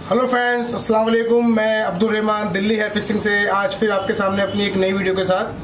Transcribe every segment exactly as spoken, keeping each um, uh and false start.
Hello friends, अस्सलाम वालेकुम। मैं अब्दुल दिल्ली हेयर फिक्सिंग से आज फिर आपके सामने अपनी एक नई वीडियो के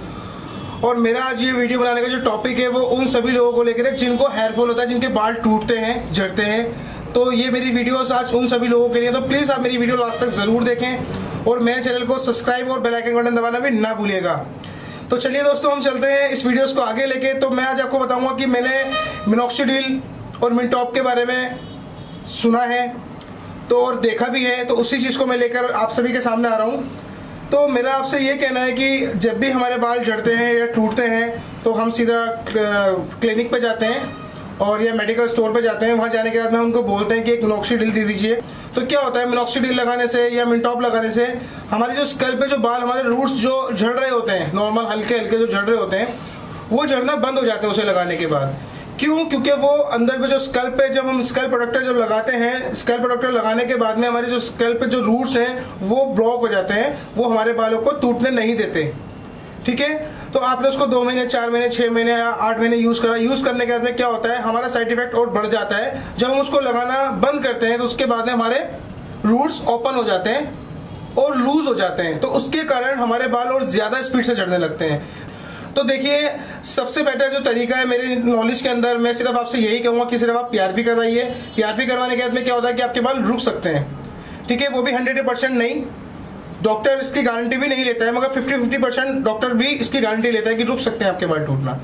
साथ। और मेरा आज ये वीडियो बनाने का जो टॉपिक है वो उन सभी लोगों को लेकर है जिनको हेयर फॉल होता है, जिनके बाल टूटते हैं, झड़ते हैं। तो ये मेरी वीडियोस आज उन सभी लोगों के लिए, तो प्लीज़ आप मेरी वीडियो लास्ट तक ज़रूर देखें और मेरे चैनल को सब्सक्राइब और बेल आइकन बटन दबाना भी ना भूलिएगा। तो चलिए दोस्तों, हम चलते हैं इस वीडियोस को आगे लेके। तो मैं आज आपको बताऊंगा कि मैंने मिनॉक्सिडिल और मिनटॉप के बारे में सुना है तो और देखा भी है, तो उसी चीज़ को मैं लेकर आप सभी के सामने आ रहा हूँ। तो मेरा आपसे ये कहना है कि जब भी हमारे बाल झड़ते हैं या टूटते हैं तो हम सीधा क्लिनिक पे जाते हैं और या मेडिकल स्टोर पे जाते हैं। वहाँ जाने के बाद में उनको बोलते हैं कि एक मिनॉक्सिडिल दे दीजिए। तो क्या होता है, मिनॉक्सिडिल लगाने से या मिनटॉप लगाने से हमारे जो स्कैल्प पे जो बाल, हमारे रूट्स जो झड़ रहे होते हैं, नॉर्मल हल्के हल्के जो झड़ रहे होते हैं, वो झड़ना बंद हो जाते हैं उसे लगाने के बाद। क्यों? क्योंकि वो अंदर पे जो स्कैल्प पे जब हम स्कैल्प प्रोटेक्टर जब लगाते हैं, स्कैल्प प्रोटेक्टर लगाने के बाद में हमारे जो स्कैल्प पे जो रूट्स हैं वो ब्लॉक हो जाते हैं, वो हमारे बालों को टूटने नहीं देते। ठीक है, तो आपने उसको दो महीने, चार महीने, छः महीने या आठ महीने यूज़ करा। यूज़ करने के बाद में क्या होता है, हमारा साइड इफेक्ट और बढ़ जाता है। जब हम उसको लगाना बंद करते हैं तो उसके बाद में हमारे रूट्स ओपन हो जाते हैं और लूज हो जाते हैं, तो उसके कारण हमारे बाल और ज़्यादा स्पीड से झड़ने लगते हैं। तो देखिए, सबसे बेटर जो तरीका है मेरे नॉलेज के अंदर, मैं सिर्फ आपसे यही कहूँगा कि सिर्फ आप पीआरपी करवाइए। पीआरपी करवाने के बाद में क्या होता है कि आपके बाल रुक सकते हैं। ठीक है, वो भी हंड्रेड परसेंट नहीं, डॉक्टर इसकी गारंटी भी नहीं लेता है, मगर फिफ्टी फिफ्टी परसेंट डॉक्टर भी इसकी गारंटी लेता है कि रुक सकते हैं आपके बाल टूटना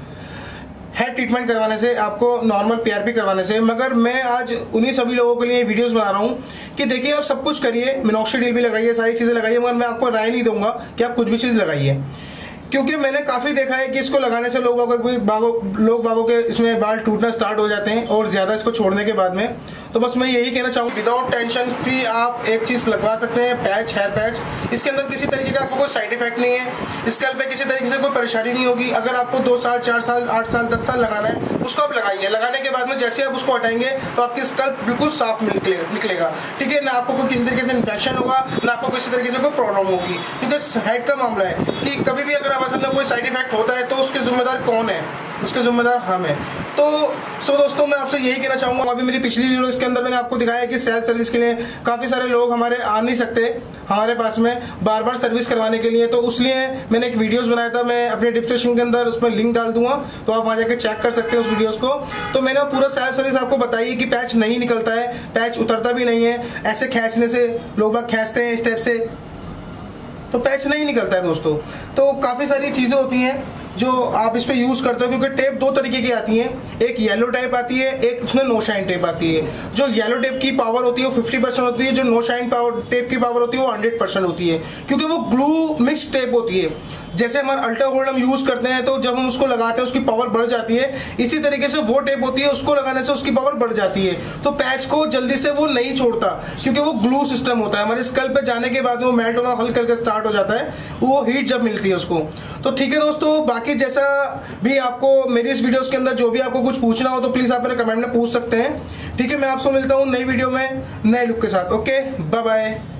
हेयर ट्रीटमेंट करवाने से, आपको नॉर्मल पीआरपी करवाने से। मगर मैं आज उन्हीं सभी लोगों के लिए वीडियोस बना रहा हूँ कि देखिए, आप सब कुछ करिए, मिनॉक्सिडिल भी लगाइए, सारी चीज़ें लगाइए, मगर मैं आपको राय नहीं दूंगा कि आप कुछ भी चीज़ लगाइए। क्योंकि मैंने काफ़ी देखा है कि इसको लगाने से लोग बागों लोग बागों के इसमें बाल टूटना स्टार्ट हो जाते हैं, और ज़्यादा इसको छोड़ने के बाद में। तो बस मैं यही कहना चाहूँगा, विदाउट टेंशन फ्री आप एक चीज़ लगवा सकते हैं, पैच, हेयर पैच। इसके अंदर किसी तरीके का आपको कोई साइड इफेक्ट नहीं है, स्कैल्प पे किसी तरीके से कोई परेशानी नहीं होगी। अगर आपको दो साल, चार साल, आठ साल, दस साल लगाना है, उसको आप लगाइए। लगाने के बाद में जैसे आप उसको हटाएंगे तो आपकी स्कैल्प बिल्कुल साफ निकलेगा। ठीक है, ना आपको कोई किसी तरीके से इन्फेक्शन होगा, ना आपको किसी तरीके से कोई प्रॉब्लम होगी। क्योंकि हेड का मामला है कि कभी भी अगर हमारे साथ कोई साइड इफेक्ट होता है तो उसके जिम्मेदार कौन है? उसके जिम्मेदार हम हैं। तो सो दोस्तों, मैं आपसे यही कहना चाहूँगा, अभी मेरी पिछली वीडियो इसके अंदर मैंने आपको दिखाया कि सेल्फ सर्विस के लिए काफ़ी सारे लोग हमारे आ नहीं सकते हमारे पास में बार बार सर्विस करवाने के लिए। तो इसलिए मैंने एक वीडियोस बनाया था, मैं अपने डिस्क्रिप्शन के अंदर उसमें लिंक डाल दूंगा, तो आप वहाँ जाकर चेक कर सकते हैं उस वीडियोस को। तो मैंने पूरा सेल्फ सर्विस आपको बताई कि पैच नहीं निकलता है, पैच उतरता भी नहीं है, ऐसे खींचने से लोग बाग खींचते हैं स्टेप से तो पैच नहीं निकलता है दोस्तों। तो काफ़ी सारी चीज़ें होती हैं जो आप इस पे यूज़ करते हो, क्योंकि टेप दो तरीके की आती हैं, एक येलो टेप आती है, एक उसमें नो शाइन टेप आती है। जो येलो टेप की पावर होती है वो फिफ्टी परसेंट होती है, जो नो शाइन पावर टेप की पावर होती है वो हंड्रेड परसेंट होती है, क्योंकि वो ग्लू मिक्स टेप होती है। जैसे हमारा अल्ट्रा गोल्ड हम यूज़ करते हैं तो जब हम उसको लगाते हैं उसकी पावर बढ़ जाती है, इसी तरीके से वो टेप होती है, उसको लगाने से उसकी पावर बढ़ जाती है। तो पैच को जल्दी से वो नहीं छोड़ता, क्योंकि वो ग्लू सिस्टम होता है। हमारे स्कैल्प पे जाने के बाद वो मेल्ट होना हल्का हल्का स्टार्ट हो जाता है, वो हीट जब मिलती है उसको। तो ठीक है दोस्तों, बाकी जैसा भी आपको मेरी इस वीडियोस के अंदर जो भी आपको कुछ पूछना हो तो प्लीज़ आप मेरे कमेंट में पूछ सकते हैं। ठीक है, मैं आपसे मिलता हूँ नई वीडियो में नए लुक के साथ। Okay, bye bye.